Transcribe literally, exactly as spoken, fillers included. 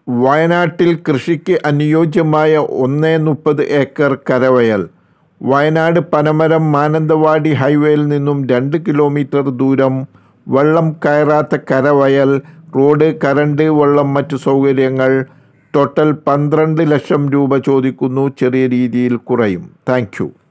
വയനാട്ടിൽ കൃഷിക്ക് അനുയോജ്യമായ ഒന്നേ മുപ്പത് ഏക്കർ കരവയൽ. വയനാട് പനമരം മാനന്തവാടി ഹൈവേയിൽ നിന്നും രണ്ട് കിലോമീറ്റർ ദൂരം. വെള്ളം കയറാത്ത കരവയൽ. റോഡ്, കറണ്ട്, വെള്ളം, മറ്റു സൗകര്യങ്ങൾ. ടോട്ടൽ പന്ത്രണ്ട് ലക്ഷം രൂപ ചോദിക്കുന്നു. ചെറിയ രീതിയിൽ കുറയും. Thank U.